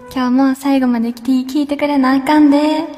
今日も最後まで聞いてくれなあかんで。